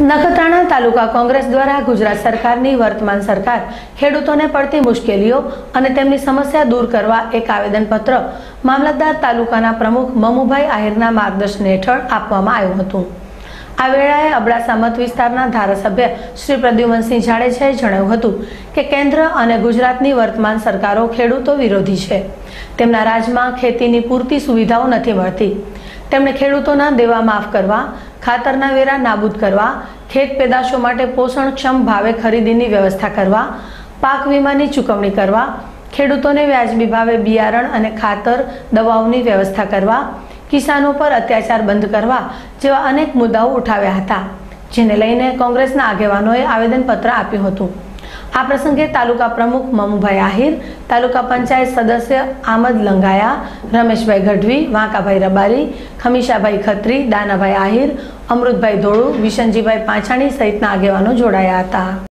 નખત્રાણા તાલુકા કોંગ્રેસ દ્વારા ગુજરાત સરકારની વર્તમાન સરકાર ખેડૂતોને પડતી મુશ્કેલીઓ અને તેમની સમસ્યા દૂર કરવા એક આવેદનપત્ર મામલતદાર તાલુકાના પ્રમુખ મમુભાઈ આહિરના માર્ગદર્શન હેઠળ આપવામાં આવ્યું હતું। આ વેળાએ અબડાસા મત વિસ્તારના ધારાસભ્ય શ્રી પ્રદ્યુમનસિંહ જાડેજાએ જણાવ્યું હતું કે કેન્દ્ર અને ગુજરાતની વર્તમાન સરકારો ખેડૂતો વિરોધી છે। તેમના રાજ્યમાં ખેતીની પૂરતી સુવિધાઓ નથી મળતી। તેમણે ખેડૂતોના દેવા માફ કરવા, ખાતરના વેરા નાબૂદ કરવા, ખેત પેદાશો માટે પોષણક્ષમ ભાવે ખરીદીની વ્યવસ્થા કરવા, પાક વીમાની ચૂકવણી કરવા, ખેડૂતોને વ્યાજબી ભાવે બિયારણ અને ખાતર દવાઓની વ્યવસ્થા કરવા, કિસાનો પર અત્યાચાર બંધ કરવા જેવા અનેક મુદ્દાઓ ઉઠાવ્યા હતા, જેને લઈને કોંગ્રેસના આગેવાનોએ આવેદનપત્ર આપ્યું હતું। આ પ્રસંગે તાલુકા પ્રમુખ મમુભાઈ આહિર, તાલુકા પંચાયત સદસ્ય આમદ લંગાયા, રમેશભાઈ ગઢવી, વાંકાભાઈ રબારી, ખમીશાભાઈ ખત્રી, દાનાભાઈ આહિર, અમૃતભાઈ ધોળુ, વિશનજીભાઈ પાંછાણી સહિતના આગેવાનો જોડાયા હતા।